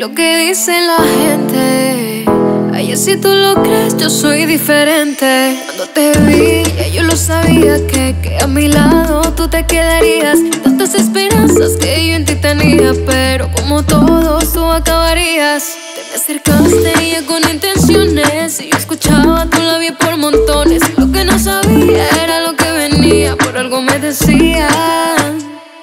lo que dice la gente. Ay, si tú lo crees, yo soy diferente. Cuando te vi, ya yo lo sabía que a mi lado tú te quedarías. Tantas esperanzas que yo en ti tenía, pero como todos tú acabarías. Te me acercaste ya con intenciones y yo escuchaba tu labio por montones. Lo que no sabía era lo que venía, por algo me decían.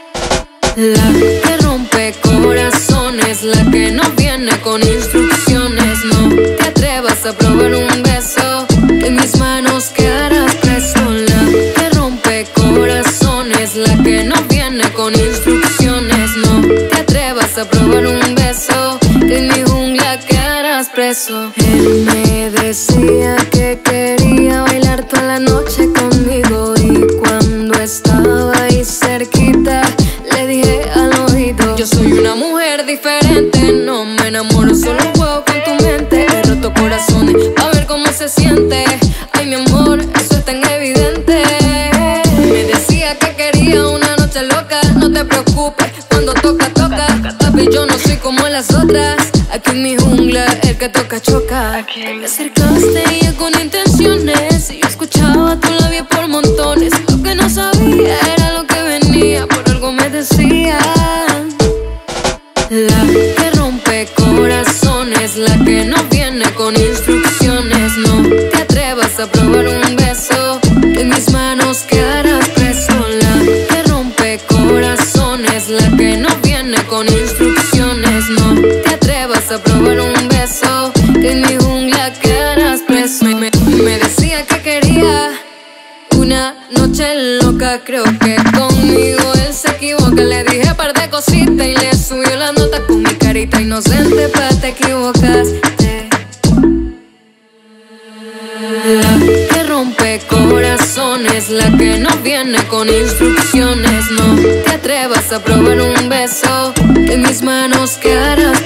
La que rompe corazones, la que no viene con instrucciones. No te atrevas a probar un beso, en mis manos quedarás preso. La que rompe corazones, la que no viene con instrucciones. No te atrevas a probar un beso, que en mi jungla quedarás preso. Él me decía que quería bailar toda la noche conmigo, y cuando estaba ahí cerquita le dije al oído: yo soy una mujer diferente, no me enamoro, solo juego con tu mente. He roto corazones, a ver cómo se siente. Ay, mi amor, eso es tan evidente. Me decía que quería una noche loca. No te preocupes, cuando toca, toca. Papi, yo no soy como las otras. Aquí en mi jungla, el que toca, choca. Me acercaste ya con intenciones y yo escuchaba tu labio por montones. Lo que no sabía era lo que venía, por algo me decían. La que rompe corazones, la que no viene con instrucciones. No te atrevas a probar un beso, que en mis manos quedarás preso. La que rompe corazones, la que no viene con instrucciones. No te atrevas a probar un beso, que en mi jungla quedarás preso. Me decía que quería una noche loca, creo que conmigo él se equivoca. Le dije par de cositas y le subió la nota con mi carita inocente, pa' te equivocaste. La que rompe corazones, la que no viene con instrucciones. No te atrevas a probar un beso, que en mis manos quedarás